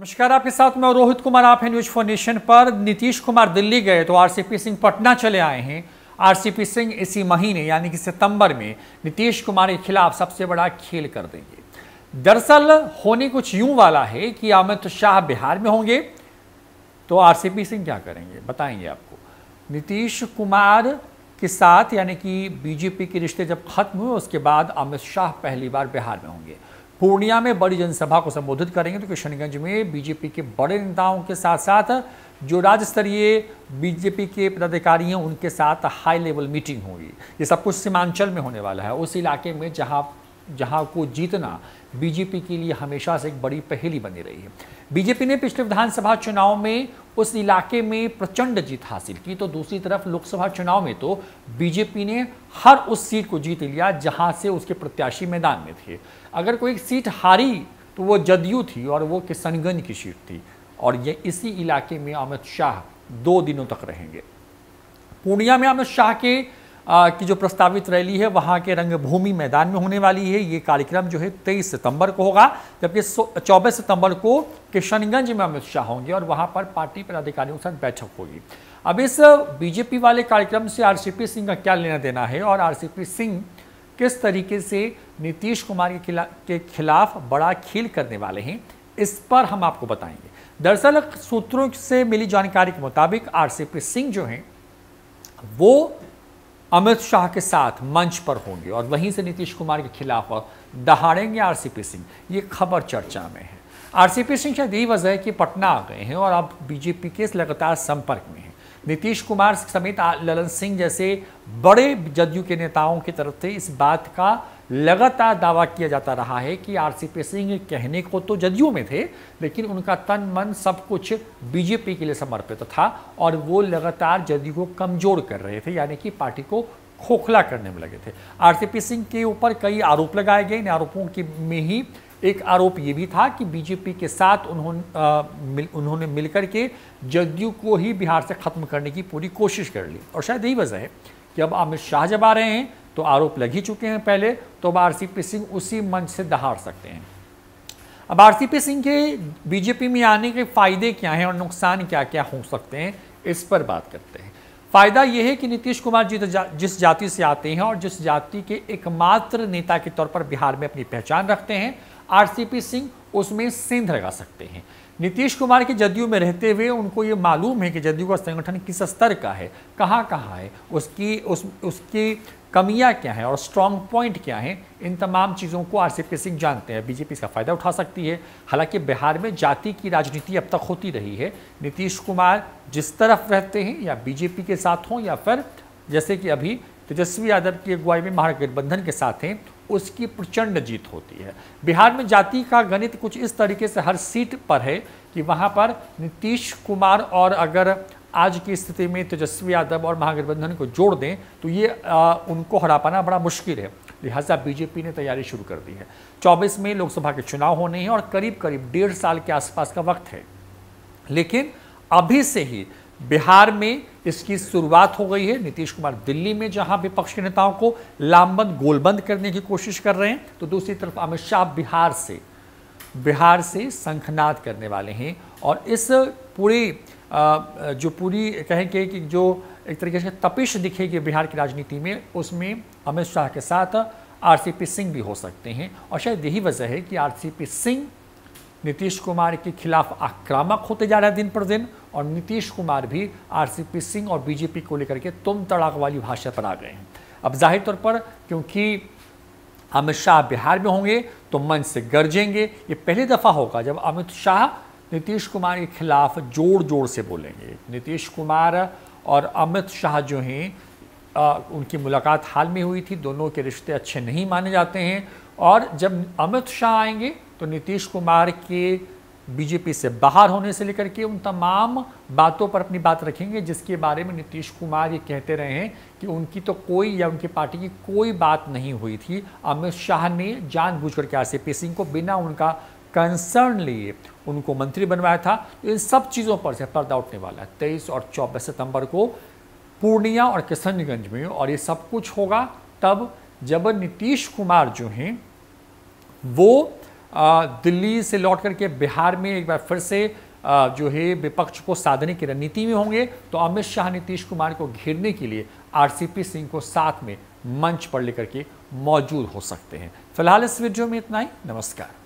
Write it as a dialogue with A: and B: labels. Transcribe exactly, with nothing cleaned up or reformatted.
A: नमस्कार, आपके साथ मैं रोहित कुमार। आप हैं न्यूज फॉर नेशन पर। नीतीश कुमार दिल्ली गए तो आरसीपी सिंह पटना चले आए हैं। आरसीपी सिंह इसी महीने यानी कि सितंबर में नीतीश कुमार के खिलाफ सबसे बड़ा खेल कर देंगे। दरअसल होने कुछ यूं वाला है कि अमित शाह बिहार में होंगे तो आरसीपी सिंह क्या करेंगे बताएंगे आपको। नीतीश कुमार के साथ यानी कि बीजेपी के रिश्ते जब खत्म हुए उसके बाद अमित शाह पहली बार बिहार में होंगे। पूर्णिया में बड़ी जनसभा को संबोधित करेंगे तो किशनगंज में बीजेपी के बड़े नेताओं के साथ साथ जो राज्य स्तरीय बीजेपी के पदाधिकारी हैं उनके साथ हाई लेवल मीटिंग होगी। ये सब कुछ सीमांचल में होने वाला है, उस इलाके में जहां जहां को जीतना बीजेपी के लिए हमेशा से एक बड़ी पहेली बनी रही है। बीजेपी ने पिछले विधानसभा चुनाव में उस इलाके में प्रचंड जीत हासिल की तो दूसरी तरफ लोकसभा चुनाव में तो बीजेपी ने हर उस सीट को जीत लिया जहां से उसके प्रत्याशी मैदान में थे। अगर कोई एक सीट हारी तो वो जदयू थी और वो किशनगंज की सीट थी और ये इसी इलाके में अमित शाह दो दिनों तक रहेंगे। पूर्णिया में अमित शाह के आ, की जो प्रस्तावित रैली है वहां के रंगभूमि मैदान में होने वाली है। ये कार्यक्रम जो है तेईस सितंबर को होगा, जबकि चौबीस सितंबर को किशनगंज में अमित शाह होंगे और वहां पर पार्टी पदाधिकारियों के साथ बैठक होगी। अब इस बीजेपी वाले कार्यक्रम से आरसीपी सिंह का क्या लेना देना है और आरसीपी सिंह किस तरीके से नीतीश कुमार के खिलाफ के खिलाफ बड़ा खेल करने वाले हैं, इस पर हम आपको बताएंगे। दरअसल सूत्रों से मिली जानकारी के मुताबिक आरसीपी सिंह जो हैं वो अमित शाह के साथ मंच पर होंगे और वहीं से नीतीश कुमार के खिलाफ दहाड़ेंगे आरसीपी सिंह। ये खबर चर्चा में है। आरसीपी सिंह शायद यही वजह है कि पटना आ गए हैं और अब बीजेपी के लगातार संपर्क में हैं। नीतीश कुमार समेत ललन सिंह जैसे बड़े जदयू के नेताओं की तरफ से इस बात का लगातार दावा किया जाता रहा है कि आरसीपी सिंह कहने को तो जदयू में थे लेकिन उनका तन मन सब कुछ बीजेपी के लिए समर्पित था और वो लगातार जदयू को कमजोर कर रहे थे, यानी कि पार्टी को खोखला करने में लगे थे। आरसीपी सिंह के ऊपर कई आरोप लगाए गए। इन आरोपों के में ही एक आरोप ये भी था कि बीजेपी के साथ उन्होंने मिल, उन्होंने मिलकर के जदयू को ही बिहार से खत्म करने की पूरी कोशिश कर ली और शायद यही वजह है कि अब अमित शाह जब आ रहे हैं तो आरोप लग ही चुके हैं पहले, तो अब आरसीपी सिंह उसी मंच से दहाड़ सकते हैं। अब आरसीपी सिंह के बीजेपी में आने के फायदे क्या हैं और नुकसान क्या क्या हो सकते हैं, इस पर बात करते हैं। फायदा यह है कि नीतीश कुमार जी जा, जिस जाति से आते हैं और जिस जाति के एकमात्र नेता के तौर पर बिहार में अपनी पहचान रखते हैं, आरसीपी सिंह उसमें सेंध लगा सकते हैं। नीतीश कुमार के जदयू में रहते हुए उनको ये मालूम है कि जदयू का संगठन किस स्तर का है, कहाँ कहाँ है, उसकी उस उसकी कमियां क्या हैं और स्ट्रॉन्ग पॉइंट क्या हैं। इन तमाम चीज़ों को आरसीपी सिंह जानते हैं। बीजेपी इसका फ़ायदा उठा सकती है। हालांकि बिहार में जाति की राजनीति अब तक होती रही है। नीतीश कुमार जिस तरफ रहते हैं या बीजेपी के साथ हों या फिर जैसे कि अभी तेजस्वी यादव की अगुवाई में महागठबंधन के साथ हैं, उसकी प्रचंड जीत होती है। बिहार में जाति का गणित कुछ इस तरीके से हर सीट पर है कि वहाँ पर नीतीश कुमार और अगर आज की स्थिति में तेजस्वी यादव और महागठबंधन को जोड़ दें तो ये आ, उनको हरा पाना बड़ा मुश्किल है। लिहाजा बीजेपी ने तैयारी शुरू कर दी है। चौबीस में लोकसभा के चुनाव होने हैं और करीब करीब डेढ़ साल के आसपास का वक्त है, लेकिन अभी से ही बिहार में इसकी शुरुआत हो गई है। नीतीश कुमार दिल्ली में जहां विपक्ष के नेताओं को लामबंद गोलबंद करने की कोशिश कर रहे हैं तो दूसरी तरफ अमित शाह बिहार से बिहार से शंखनाद करने वाले हैं और इस पूरी जो पूरी कहेंगे कि जो एक तरीके से तपिश दिखेगी बिहार की राजनीति में, उसमें अमित शाह के साथ आरसीपी सिंह भी हो सकते हैं और शायद यही वजह है कि आरसीपी सिंह नीतीश कुमार के खिलाफ आक्रामक होते जा रहे हैं दिन पर दिन और नीतीश कुमार भी आरसीपी सिंह और बीजेपी को लेकर के तुम तड़ाक वाली भाषा पर आ गए हैं। अब जाहिर तौर पर क्योंकि अमित शाह बिहार में होंगे तो मंच से गरजेंगे। ये पहली दफ़ा होगा जब अमित शाह नीतीश कुमार के खिलाफ जोर जोर से बोलेंगे। नीतीश कुमार और अमित शाह जो हैं उनकी मुलाकात हाल में हुई थी। दोनों के रिश्ते अच्छे नहीं माने जाते हैं और जब अमित शाह आएंगे तो नीतीश कुमार के बीजेपी से बाहर होने से लेकर के उन तमाम बातों पर अपनी बात रखेंगे जिसके बारे में नीतीश कुमार ये कहते रहे हैं कि उनकी तो कोई या उनकी पार्टी की कोई बात नहीं हुई थी। अमित शाह ने जानबूझकर के आरसीपी सिंह को बिना उनका कंसर्न लिए उनको मंत्री बनवाया था। तो इन सब चीज़ों पर से पर्दा उठने वाला है तेईस और चौबीस सितंबर को पूर्णिया और किशनगंज में और ये सब कुछ होगा तब जब नीतीश कुमार जो हैं वो दिल्ली से लौट करके बिहार में एक बार फिर से जो है विपक्ष को साधने की रणनीति में होंगे, तो अमित शाह नीतीश कुमार को घेरने के लिए आरसीपी सिंह को साथ में मंच पर लेकर के मौजूद हो सकते हैं। फिलहाल इस वीडियो में इतना ही। नमस्कार।